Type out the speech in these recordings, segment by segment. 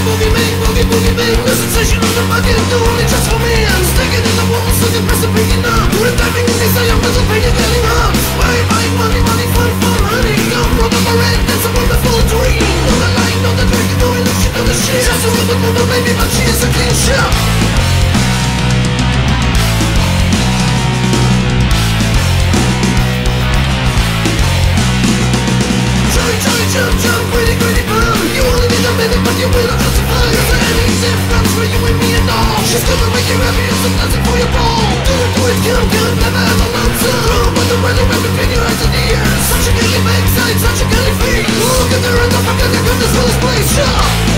boogie bang, boogie boogie bang. The sensation of the bucket, the only just for me. I'm sticking in the walls, so the press is picking up. We're diving in this, I am mental pain, you're getting up. Bye bye, money, money, fun, fun, honey. I'm rubber my red, that's a wonderful dream. On the line, on the track, no illusion of the shit. Just a rubber woman, baby, but she is a clean shot. Jump, jump, pretty, pretty bum. You only need a minute, but you will not justify. There's any difference for you and me and all. She's gonna make you happy and some dancing for your ball. Do it, come, never have a answer. But the weather will between your eyes and ears. Such a gilly backside, such a gilly face. Look at her and don't forget to come this for this place. Shut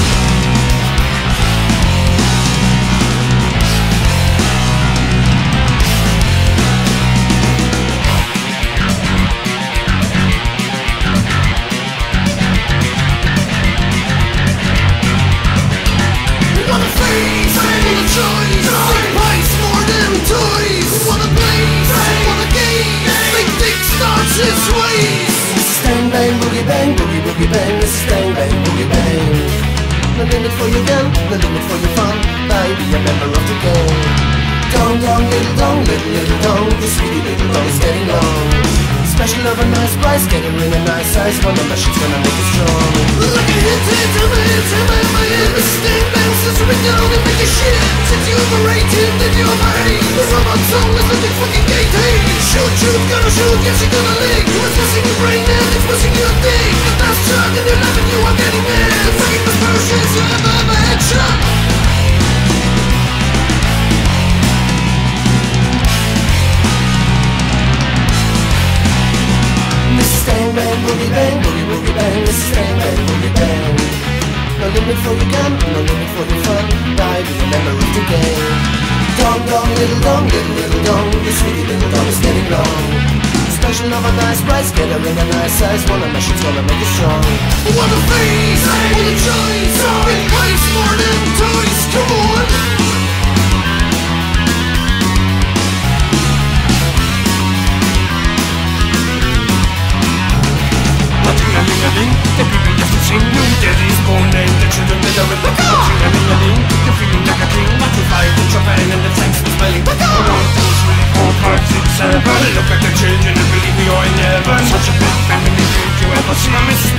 Däng bang, boogie bang, boogie boogie bang. This is däng bang, boogie bang. No limit for your gun, no limit for your fun. Baby, a member of the gang. Dong dong, little dong. This sweetie little dong is getting long. Special of a nice price, get her in a nice size. One number, she's gonna make it strong. Look at hit to my head. This is däng bang, scissor it down and make it shit. Since you overrated, then you overhate. The robot song is like a fucking gate. Hey, shoot, gonna shoot, yes, you're gonna lick. It's missing your brain and it's missing your dick. But that's chuck and you're laughing, you are getting mad. The fucking perversions you ever had shot. This is däng bang, boogie bang, boogie boogie bang. This is däng bang, boogie bang. No limit for your gun, no limit for your fun. Baby, a member of the gang. Dong dong, little dong, little dong. This sweetie little dong is getting long. Special of a nice price, get her in a nice size. One of my shit's gonna make it strong. What a face, what a choice. Big price, more than toys, come on. Ting-a-ling-a-ling, the people just to sing. New daddy's born named the children that are in the car. Ting-a-ling-a-ling, you're feeling like a king. Like we fight in Japan and the tanks are smelling. 1, 2, 3, 4, 5, 6, 7. Look at the children and believe me or I never. Such a big family, did you ever see? I miss